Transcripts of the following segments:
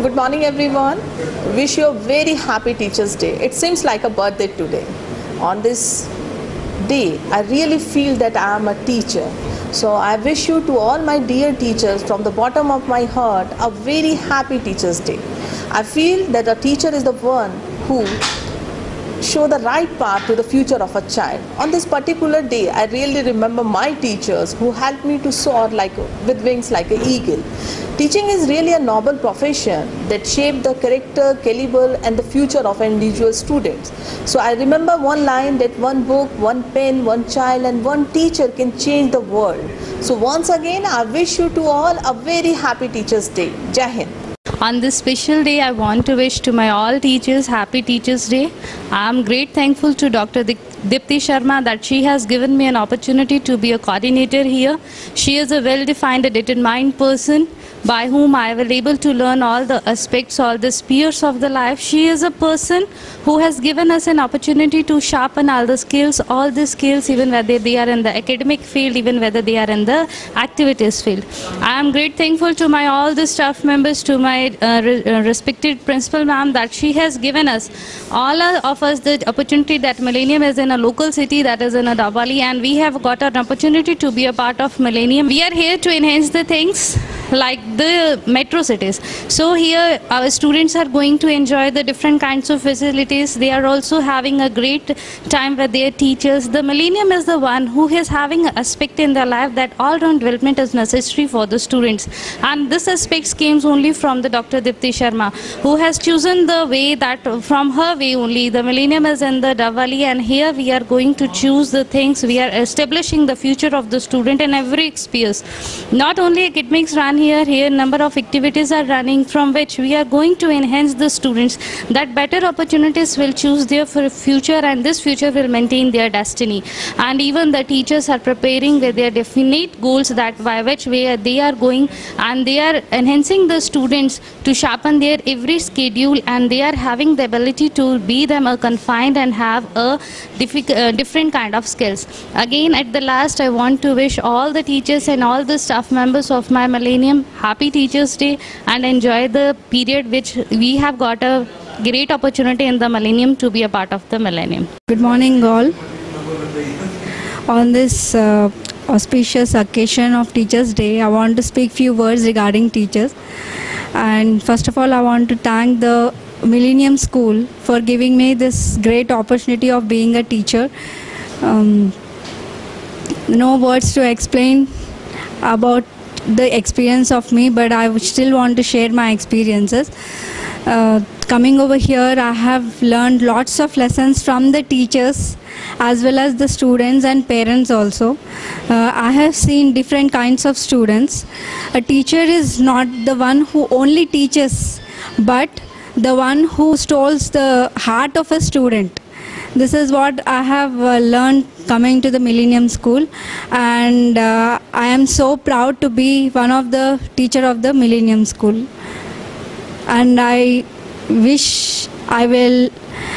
Good morning everyone. Wish you a very happy Teachers Day. It seems like a birthday today. On this day, I really feel that I am a teacher. So I wish you to all my dear teachers from the bottom of my heart a very happy Teachers Day. I feel that a teacher is the one who show the right path to the future of a child. On this particular day, I really remember my teachers who helped me to soar with wings like an eagle. Teaching is really a noble profession that shaped the character, caliber and the future of individual students. So I remember one line that one book, one pen, one child and one teacher can change the world. So once again, I wish you to all a very happy Teachers Day. Jai Hind. On this special day, I want to wish to my all teachers happy Teachers Day. I am great thankful to Dr. Dipti Sharma that she has given me an opportunity to be a coordinator here. She is a well-defined, determined person by whom I will able to learn all the aspects, all the spheres of the life. She is a person who has given us an opportunity to sharpen all the skills even whether they are in the academic field, even whether they are in the activities field. I am great thankful to my all the staff members, to my respected principal ma'am that she has given us, all of us, the opportunity that Millennium is in a local city that is in a Dabali, and we have got an opportunity to be a part of Millennium. We are here to enhance the things like the metro cities. So here our students are going to enjoy the different kinds of facilities. They are also having a great time with their teachers. The Millennium is the one who is having an aspect in their life that all-round development is necessary for the students, and this aspect comes only from the Dr. Dipti Sharma, who has chosen the way that from her way only the Millennium is in the Davali, and here we are going to choose the things. We are establishing the future of the student in every spheres. Not only academics run here number of activities are running from which we are going to enhance the students that better opportunities will choose their future, and this future will maintain their destiny. And even the teachers are preparing with their definite goals that by which way they are going, and they are enhancing the students to sharpen their every schedule, and they are having the ability to be them confined and have a different kind of skills. Again, at the last, I want to wish all the teachers and all the staff members of my Millennium happy Teachers Day, and enjoy the period which we have got a great opportunity in the Millennium to be a part of the Millennium. Good morning all. On this auspicious occasion of Teachers Day, I want to speak few words regarding teachers. And first of all, I want to thank the Millennium School for giving me this great opportunity of being a teacher. No words to explain about the experience of me, but I still want to share my experiences. Coming over here, I have learned lots of lessons from the teachers as well as the students and parents also. I have seen different kinds of students. A teacher is not the one who only teaches, but the one who steals the heart of a student. This is what I have learned coming to the Millennium School, and I am so proud to be one of the teacher of the Millennium School. And I wish I will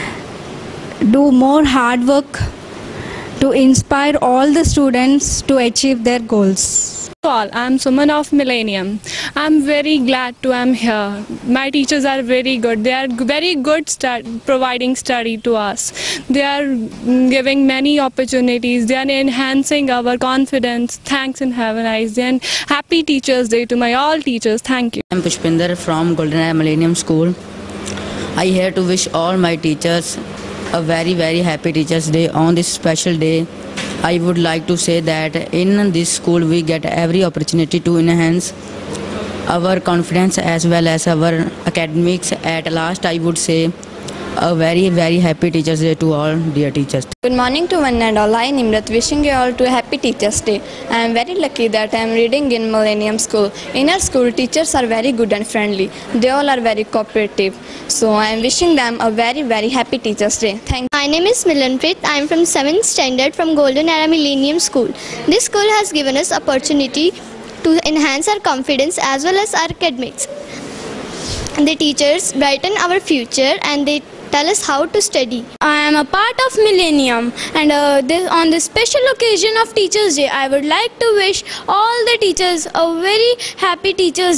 do more hard work to inspire all the students to achieve their goals. All, I am Suman of Millennium. I am very glad to am here. My teachers are very good. They are very good providing study to us. They are giving many opportunities. They are enhancing our confidence. Thanks and have a nice day. And happy Teachers Day to my all teachers. Thank you. I am Pushpinder from Golden Millennium School. I here to wish all my teachers a very happy Teachers Day. On this special day, I would like to say that in this school we get every opportunity to enhance our confidence as well as our academics. At last, I would say a very happy Teachers Day to all dear teachers. Good morning to one and all. I Nimrat, wishing you all to a happy Teachers Day. I am very lucky that I am reading in Millennium School. In our school, teachers are very good and friendly. They all are very cooperative. So I am wishing them a very happy Teachers Day. Thank you. My name is Milanpreet. I am from 7th standard from Golden Era Millennium School. This school has given us opportunity to enhance our confidence as well as our academics. The teachers brighten our future and they tell us how to study. I am a part of Millennium, and on this special occasion of Teachers Day, I would like to wish all the teachers a very happy Teachers Day.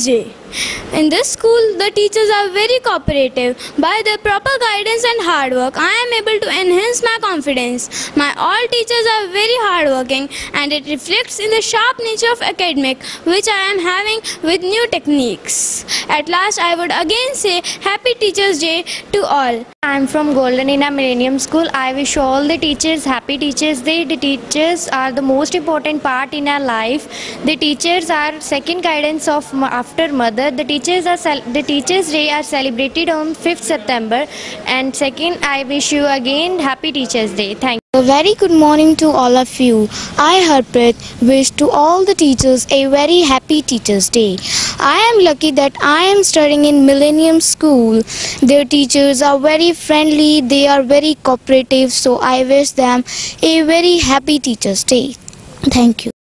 In this school, the teachers are very cooperative. By their proper guidance and hard work, I am able to enhance my confidence. My all teachers are very hardworking, and it reflects in the sharp nature of academic, which I am having with new techniques. At last, I would again say Happy Teachers Day to all. I am from Golden Era Millennium School. I wish all the teachers Happy Teachers Day. The teachers are the most important part in our life. The teachers are second guidance of after mother. The Teachers Day are celebrated on 5th September. And second, I wish you again Happy Teachers Day. Thank you. A very good morning to all of you. I, Harpreet, wish to all the teachers a very happy Teachers Day. I am lucky that I am studying in Millennium School. Their teachers are very friendly, they are very cooperative, so I wish them a very happy Teachers Day. Thank you.